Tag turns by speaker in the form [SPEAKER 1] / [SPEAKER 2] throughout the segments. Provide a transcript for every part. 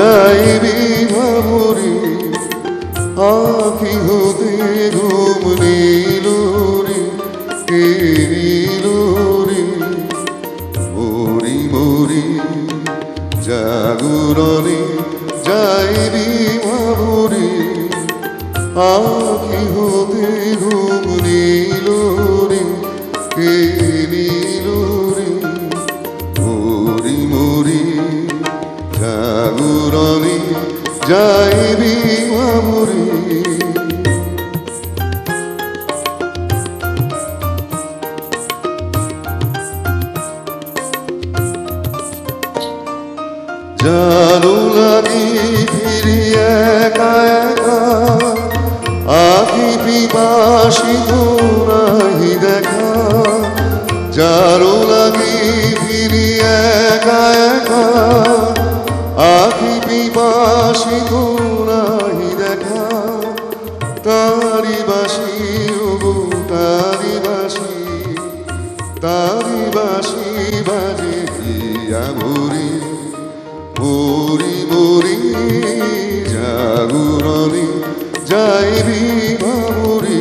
[SPEAKER 1] যাইবি ভাবরে আঁখি হতে ঘুম নীল রে কে নীল রে মরি মরি জাগরণে যাইবি ভাবরে আঁখি হতে ঘুম নীল রে কে নীল রে মরি মরি জাগরণে যাইবি ভাবরে জানো লাগি ফিরি একা একা আখি পিপাসিত নাহি দেখা জানো লাগি ফিরি একা একা আখি পিপাসিত নাহি দেখা তারি বাসি ওগো তারি বাসি বাজে হিয়া ভরি মরি মরি জাগরণে যাইবি ভাবরে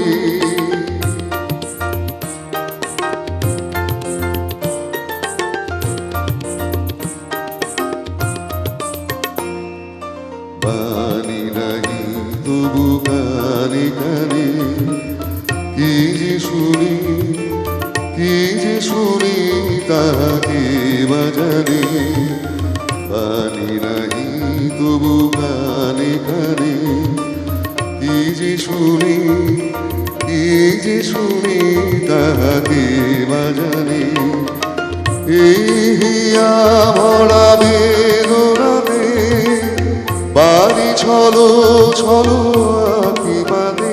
[SPEAKER 1] বাণী নাহি তবু কানে কানে কি যে শুনি তাহাকে বাজানে বাণী নাহি তবু কানে কানে কি যে শুনি তাহাকে বাজানে হিয়া ভরা বেদনাতে বাড়ি ছলো ছলো আঁখি বাঁধে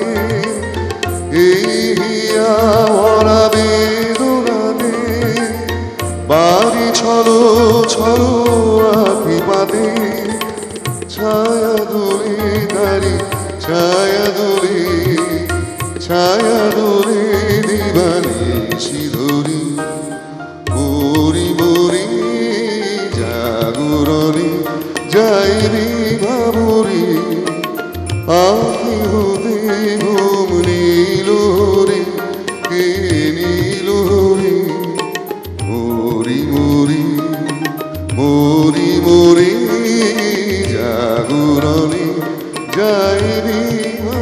[SPEAKER 1] হিয়া ভরা বেদনাতে বাড়ি ছলো ছলো আঁখি বাঁধে ছায়া দোলে তারি ছায়া দোলে দিবানি সিধরি মরি মরি জাগরণে যাইবি ভাবরে আঁখি হতে ঘুম নীল রে কে নীল রে মরি মরি মরি মরি জাগরণে যাইবি